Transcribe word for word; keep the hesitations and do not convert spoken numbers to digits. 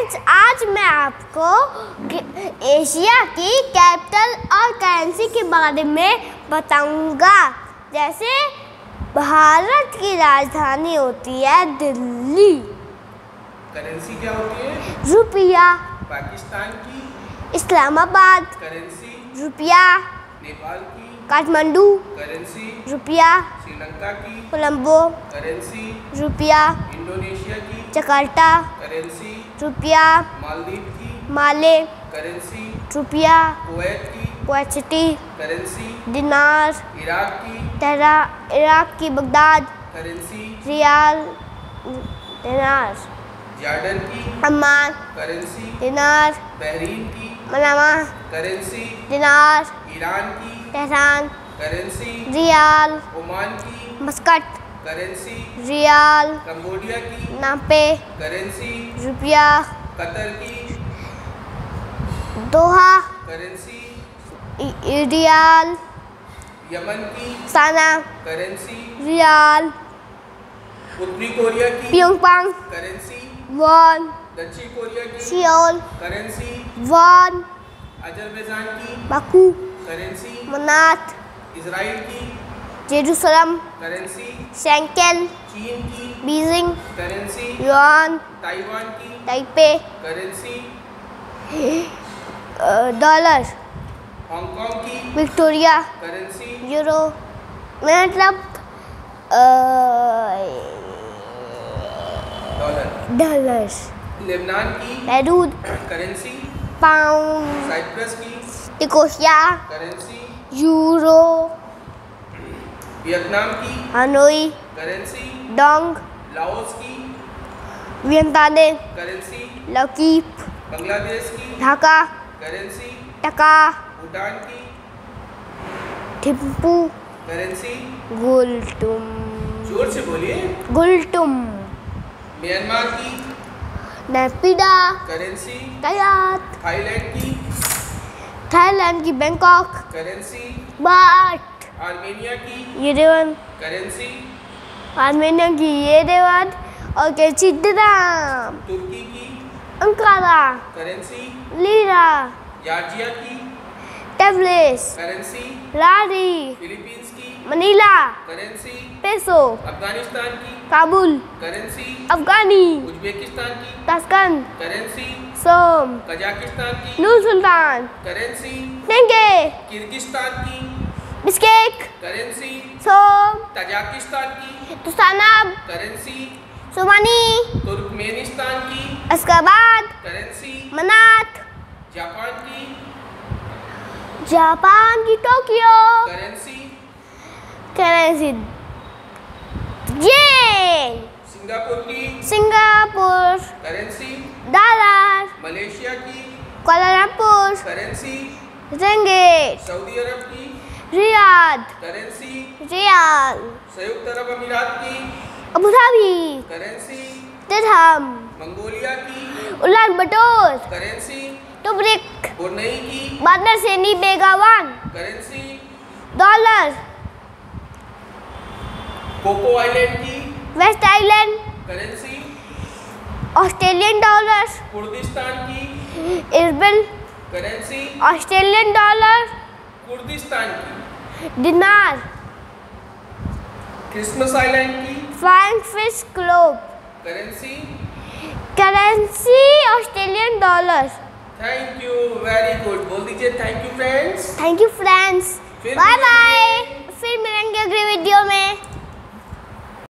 Friends, आज मैं आपको एशिया की कैपिटल और करेंसी के बारे में बताऊंगा। जैसे भारत की राजधानी होती है दिल्ली। करेंसी क्या होती है? रुपया। पाकिस्तान की? इस्लामाबाद। करेंसी? रुपया। नेपाल की? काठमांडू। करेंसी? रुपया। श्रीलंका की? कोलंबो। करेंसी? रुपया। इंडोनेशिया की? जकार्ता। करेंसी? रुपया। मालदीव की? माले। करेंसी? रुपया। कुवैत की? Kuwait City. Currency? Dinar. Iraq की? तेहरा इराक की Baghdad. Currency? Riyal. Dinar. Jordan की? अम्मान। करेंसी? दिनार। बहरीन की? मनामा। करेंसी? दिनार। ईरान की? तेहरान। करेंसी? रियाल। ओमान की? मस्कट। करेंसी? रियाल। कंबोडिया की? नापे। करेंसी? रुपया। कतर की? दोहा। करेंसी? रियाल। यमन की? साना। करेंसी? रियाल। उत्तरी कोरिया की? प्योंगयांग। करेंसी? वॉन। दक्षिण कोरिया की? सियोल। करेंसी? वॉन। अजरबैजान की? बाकू। करेंसी? मनात। इजराइल की? जेरूसलम। करेंसी? शेंकेल। चीन की? बीजिंग। करेंसी? युआन। ताइवान की? ताइपे। करेंसी? डॉलर। हांगकांग की? विक्टोरिया। करेंसी? यूरो। मतलब डॉलर। डॉलर। लेबनान की? पेरूद। करेंसी? पाउंड। साइप्रस की? निकोसिया। करेंसी? यूरो। वियतनाम की? हनोई। करेंसी? डोंग। लाओस की? करेंसी? लकीप। बांग्लादेश की? ढाका। करेंसी? टका। भूटान की? थिम्पू। करेंसी? गुलटुम। जोर से बोलिए। गुलटुम। म्यांमार की? नेपिडा। करेंसी? कयात। थाईलैंड की? थाईलैंड की बैंकॉक। करेंसी? बाट। आर्मेनिया की? येरेवन। करेंसी? आर्मेनिया की येरेवन और कैची दिराम। तुर्की की? अंकारा। करेंसी? लीरा। जॉर्जिया की? टेब्लिस। करेंसी? लारी। फिलीपींस की? मनीला। करेंसी? पेसो। अफगानिस्तान की? काबुल। करेंसी? अफगानी। उज्बेकिस्तान की? ताशकंद। करेंसी? सोम। कजाकिस्तान की? Nur Sultan. Currency? Tenge. Kyrgyzstan की? बिस्केक। करेंसी? सोम। तजाकिस्तान की? तुसानाब। करेंसी? सोमानी। तुर्कमेनिस्तान की? अशकाबाद। करेंसी? मनात। जापान की? जापान की Tokyo. Currency? Currency yen. Singapore की? सिंगापुर। करेंसी? डॉलर। मलेशिया की? Kuala Lumpur. Currency? Ringgit. Saudi Arab की? Riyadh. Currency? Riyal. संयुक्त अरब अमीरात की? Abu Dhabi. Currency? Dirham. Mongolia की? Ulaanbaatar. करेंसी? टुब्रिक। ब्रुनई की? Bandar Seri Begawan. Currency? Dollar. Cocos Island की? West Island. Currency? Australian dollar. Kurdistan की? Erbil. Currency? Australian dollar. Kurdistan की? दिनार। क्रिसमस आइलैंड की? Flying Fish Globe. Currency? Currency Australian dollar. Thank you, very good. बोल दीजिए thank you friends. Thank you friends. फिर bye bye.